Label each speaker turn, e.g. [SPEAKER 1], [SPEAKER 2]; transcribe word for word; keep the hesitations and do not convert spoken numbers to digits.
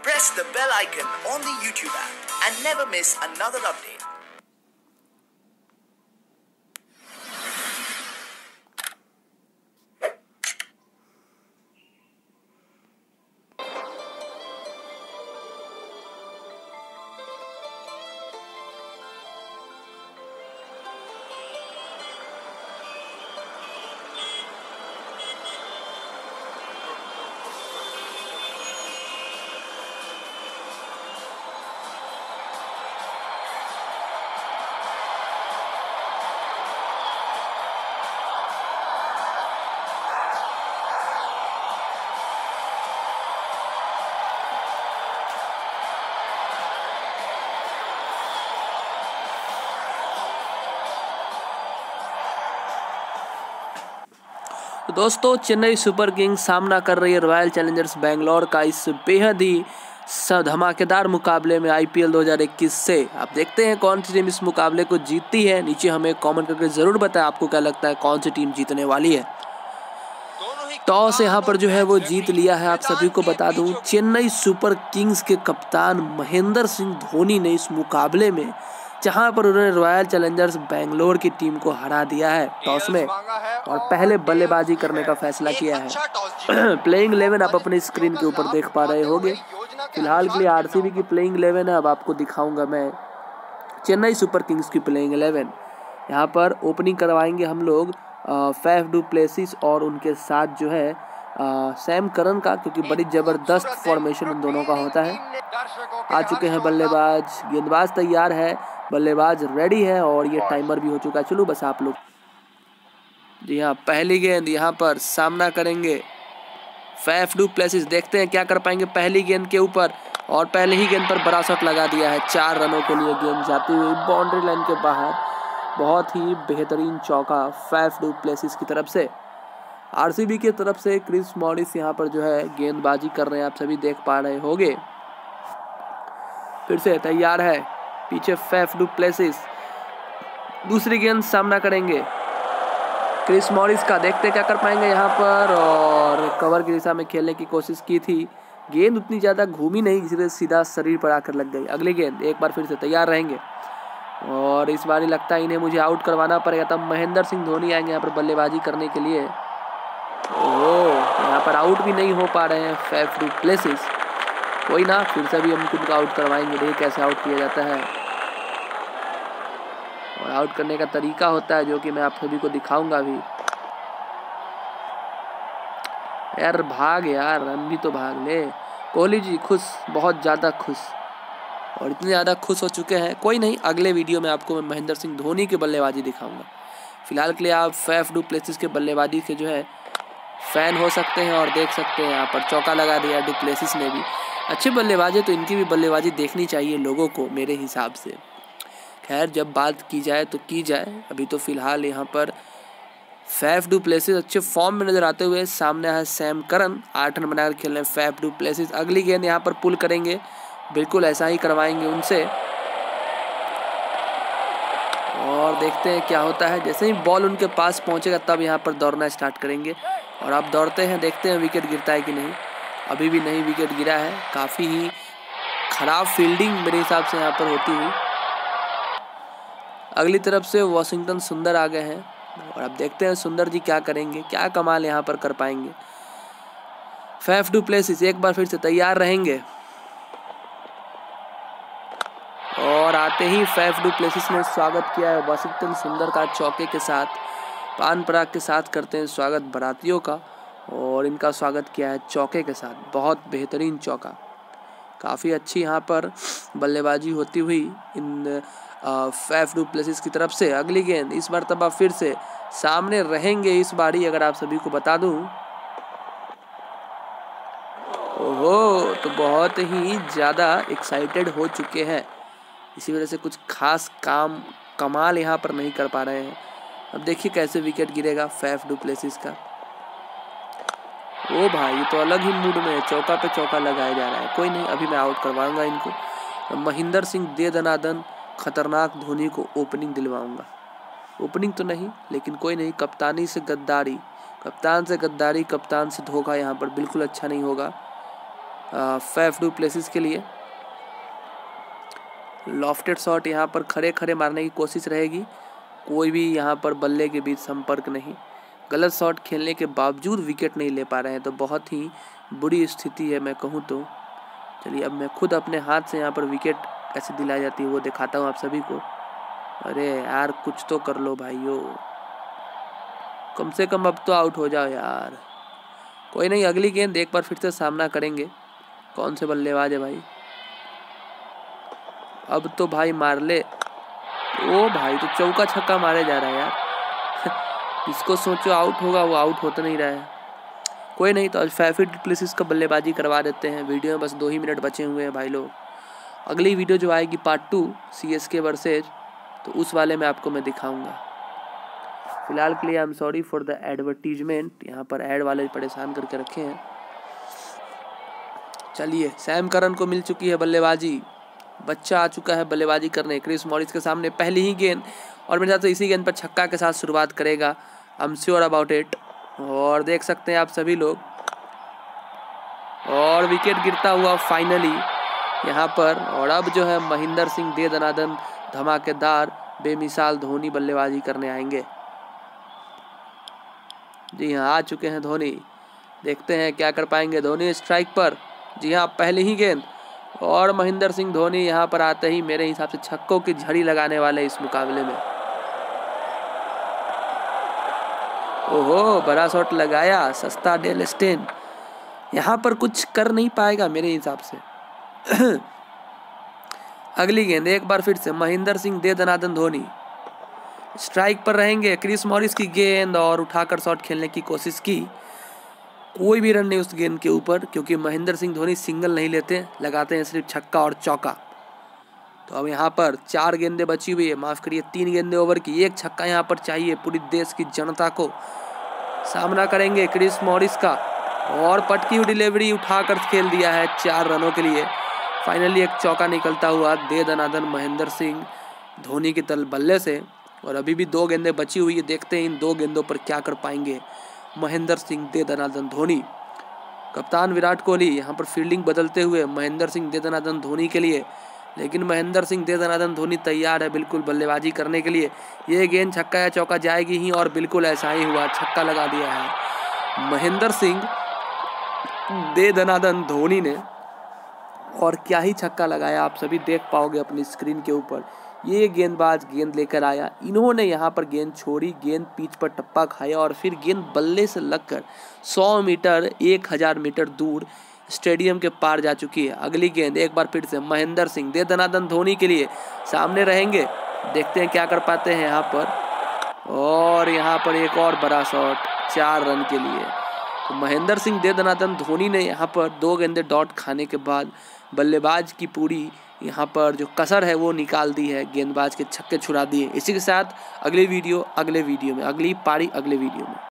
[SPEAKER 1] press the bell icon on the YouTube app and never miss another update.
[SPEAKER 2] तो दोस्तों Chennai super Kings सामना कर रही है रॉयल चैलेंजर्स बेंगलोर का इस बेहद ही धमाकेदार मुकाबले में आईपीएल दो हज़ार इक्कीस से। आप देखते हैं कौन सी टीम इस मुकाबले को जीतती है। नीचे हमें कमेंट करके ज़रूर बताएं आपको क्या लगता है कौन सी टीम जीतने वाली है। टॉस यहाँ पर जो है वो जीत लिया है। आप सभी को बता दूं चेन्नई सुपर किंग्स के कप्तान महेंद्र सिंह धोनी ने इस मुकाबले में जहां पर उन्होंने रॉयल चैलेंजर्स बेंगलोर की टीम को हरा दिया है टॉस में और पहले बल्लेबाजी करने का फैसला किया है। प्लेइंग इलेवन आप अपनी स्क्रीन के ऊपर देख पा रहे होंगे। फिलहाल के लिए आरसीबी की प्लेइंग इलेवन है। अब आपको दिखाऊंगा मैं चेन्नई सुपर किंग्स की प्लेइंग इलेवन। यहाँ पर ओपनिंग करवाएंगे हम लोग फैफ डू प्लेसिस और उनके साथ जो है आ, सैम करन का, क्योंकि बड़ी ज़बरदस्त फॉर्मेशन उन दोनों का होता है। आ चुके हैं बल्लेबाज, गेंदबाज तैयार है, बल्लेबाज रेडी है और ये टाइमर भी हो चुका है। चलो बस आप लोग जी हाँ, पहली गेंद यहाँ पर सामना करेंगे फैफ डू प्लेसिस। देखते हैं क्या कर पाएंगे पहली गेंद के ऊपर और पहले ही गेंद पर बड़ा शॉट लगा दिया है। चार रनों के लिए गेंद जाती हुई बाउंड्री लाइन के बाहर। बहुत ही बेहतरीन चौका फैफ डू प्लेसिस की तरफ से। आरसीबी की तरफ से क्रिस मॉरिस यहाँ पर जो है गेंदबाजी कर रहे हैं, आप सभी देख पा रहे होंगे। फिर से तैयार है पीछे फैफ डू प्लेसिस। दूसरी गेंद सामना करेंगे क्रिस मॉरिस का। देखते क्या कर पाएंगे यहाँ पर और कवर की दिशा में खेलने की कोशिश की थी। गेंद उतनी ज़्यादा घूमी नहीं जिससे सीधा शरीर पर आकर लग गई। अगली गेंद एक बार फिर से तैयार रहेंगे और इस बार लगता है इन्हें मुझे आउट करवाना पड़ेगा। तब महेंद्र सिंह धोनी आएंगे यहाँ पर बल्लेबाजी करने के लिए। ओह, यहाँ पर आउट भी नहीं हो पा रहे हैं फैफ डू प्लेसिस। कोई ना, फिर से भी हम खुद को आउट करवाएंगे। देखिए कैसे आउट किया जाता है और आउट करने का तरीका होता है जो कि मैं आप सभी को दिखाऊंगा अभी। यार भाग यार, रन भी तो भाग ले। कोहली जी खुश, बहुत ज़्यादा खुश, और इतने ज़्यादा खुश हो चुके हैं। कोई नहीं, अगले वीडियो में आपको मैं महेंद्र सिंह धोनी की बल्लेबाजी दिखाऊंगा। फिलहाल के लिए आप फैफ डू प्लेसिस के बल्लेबाजी के जो है फैन हो सकते हैं और देख सकते हैं। यहाँ पर चौका लगा दिया डू प्लेसिस ने भी। अच्छे बल्लेबाजी, तो इनकी भी बल्लेबाजी देखनी चाहिए लोगों को मेरे हिसाब से। खैर जब बात की जाए तो की जाए। अभी तो फिलहाल यहाँ पर फैफ डू प्लेसिस अच्छे फॉर्म में नजर आते हुए। सामने है सैम करन, आठ रन बनाकर खेल रहे हैं फैफ डू प्लेसिस। अगली गेंद यहाँ पर पुल करेंगे, बिल्कुल ऐसा ही करवाएंगे उनसे और देखते हैं क्या होता है। जैसे ही बॉल उनके पास पहुंचेगा तब यहाँ पर दौड़ना स्टार्ट करेंगे और आप दौड़ते हैं, देखते हैं विकेट गिरता है कि नहीं। अभी भी नहीं विकेट गिरा है। काफ़ी ही खराब फील्डिंग मेरे हिसाब से यहाँ पर होती हुई। अगली तरफ से वॉशिंगटन सुंदर आ गए हैं और अब देखते हैं सुंदर जी क्या करेंगे, क्या कमाल यहाँ पर कर पाएंगे। फैफ डू प्लेसिस एक बार फिर से तैयार रहेंगे और आते ही फैफ डू प्लेसिस ने स्वागत किया है वॉशिंगटन सुंदर का चौके के साथ। पान पराग के साथ करते हैं स्वागत बारातियों का और इनका स्वागत किया है चौके के साथ। बहुत बेहतरीन चौका, काफ़ी अच्छी यहाँ पर बल्लेबाजी होती हुई इन फैफ डू प्लेसिस की तरफ से। अगली गेंद इस बार तब फिर से सामने रहेंगे इस बारी, अगर आप सभी को बता दूं। ओहो, तो बहुत ही ज़्यादा एक्साइटेड हो चुके हैं, इसी वजह से कुछ खास काम कमाल यहाँ पर नहीं कर पा रहे हैं। अब देखिए कैसे विकेट गिरेगा फैफ डू प्लेसिस का। ओ भाई, ये तो अलग ही मूड में है, चौका पे चौका लगाया जा रहा है। कोई नहीं, अभी मैं आउट करवाऊंगा इनको। महेंद्र सिंह दे दनादन खतरनाक धोनी को ओपनिंग दिलवाऊंगा। ओपनिंग तो नहीं, लेकिन कोई नहीं। कप्तानी से गद्दारी, कप्तान से गद्दारी, कप्तान से धोखा यहाँ पर बिल्कुल अच्छा नहीं होगा। फैफ डू प्लेसिस के लिए। लॉफ्टेड शॉट यहाँ पर खड़े खड़े मारने की कोशिश रहेगी, कोई भी यहाँ पर बल्ले के बीच संपर्क नहीं। गलत शॉट खेलने के बावजूद विकेट नहीं ले पा रहे हैं, तो बहुत ही बुरी स्थिति है मैं कहूँ तो। चलिए अब मैं खुद अपने हाथ से यहाँ पर विकेट कैसे दिलाई जाती है वो दिखाता हूँ आप सभी को। अरे यार कुछ तो कर लो भाइयों, कम से कम अब तो आउट हो जाओ यार। कोई नहीं, अगली गेंद एक बार फिर से सामना करेंगे। कौन से बल्लेबाज है भाई, अब तो भाई मार ले। ओ भाई तो चौका छक्का मारे जा रहा है यार। इसको सोचो आउट होगा, वो आउट होता नहीं रहा है। कोई नहीं, तो फैफ डू प्लेसिस का बल्लेबाजी करवा देते हैं। वीडियो में बस दो ही मिनट बचे हुए हैं भाई लोग। अगली वीडियो जो आएगी part two C S K versus, तो उस वाले में आपको मैं दिखाऊंगा। फिलहाल के लिए I am sorry for the advertisement, यहाँ पर ऐड वाले परेशान करके रखे हैं। चलिए सैम करन को मिल चुकी है बल्लेबाजी, बच्चा आ चुका है बल्लेबाजी करने क्रिस मॉरिस के सामने। पहली ही गेंद, और मेरे साथ तो इसी गेंद पर छक्का के साथ शुरुआत करेगा, I am sure about it. और देख सकते हैं आप सभी लोग, और विकेट गिरता हुआ फाइनली यहाँ पर। और अब जो है महेंद्र सिंह दे दनादन धमाकेदार बेमिसाल धोनी बल्लेबाजी करने आएंगे। जी हाँ, आ चुके हैं धोनी, देखते हैं क्या कर पाएंगे धोनी स्ट्राइक पर। जी हाँ, पहली ही गेंद, और महेंद्र सिंह धोनी यहाँ पर आते ही मेरे हिसाब से छक्कों की झड़ी लगाने वाले इस मुकाबले में। ओहो, बड़ा शॉट लगाया सस्ता डेल स्टेन, यहाँ पर कुछ कर नहीं पाएगा मेरे हिसाब से। अगली गेंद एक बार फिर से महेंद्र सिंह दे दनादन धोनी स्ट्राइक पर रहेंगे। क्रिस मॉरिस की गेंद, और उठाकर शॉट खेलने की कोशिश की, कोई भी रन नहीं उस गेंद के ऊपर, क्योंकि महेंद्र सिंह धोनी सिंगल नहीं लेते, लगाते हैं सिर्फ छक्का और चौका। तो अब यहाँ पर चार गेंदें बची हुई है, माफ करिए तीन गेंदें ओवर की, एक छक्का यहाँ पर चाहिए पूरी देश की जनता को। सामना करेंगे क्रिस मॉरिस का, और पटकी हुई डिलीवरी उठाकर खेल दिया है चार रनों के लिए। फाइनली एक चौका निकलता हुआ दे दनादन महेंद्र सिंह धोनी के तल बल्ले से। और अभी भी दो गेंदें बची हुई है, देखते हैं इन दो गेंदों पर क्या कर पाएंगे महेंद्र सिंह दे दनादन धोनी। कप्तान विराट कोहली यहाँ पर फील्डिंग बदलते हुए महेंद्र सिंह दे दनादन धोनी के लिए, लेकिन महेंद्र सिंह दे दनादन धोनी तैयार है बिल्कुल बल्लेबाजी करने के लिए। ये गेंद छक्का या चौका जाएगी ही, और बिल्कुल ऐसा ही हुआ, छक्का लगा दिया है महेंद्र सिंह दे दनादन धोनी ने। और क्या ही छक्का लगाया, आप सभी देख पाओगे अपनी स्क्रीन के ऊपर। ये गेंदबाज गेंद लेकर आया, इन्होंने यहाँ पर गेंद छोड़ी, गेंद पिच पर टप्पा खाया, और फिर गेंद बल्ले से लगकर सौ मीटर एक हज़ार मीटर दूर स्टेडियम के पार जा चुकी है। अगली गेंद एक बार फिर से महेंद्र सिंह दे दनादन धोनी के लिए, सामने रहेंगे, देखते हैं क्या कर पाते हैं यहाँ पर। और यहाँ पर एक और बड़ा शॉट चार रन के लिए। तो महेंद्र सिंह दे दनादन धोनी ने यहाँ पर दो गेंदे डॉट खाने के बाद बल्लेबाज की पूरी यहाँ पर जो कसर है वो निकाल दी है, गेंदबाज के छक्के छुड़ा दिए। इसी के साथ अगले वीडियो अगले वीडियो में, अगली पारी अगले वीडियो में।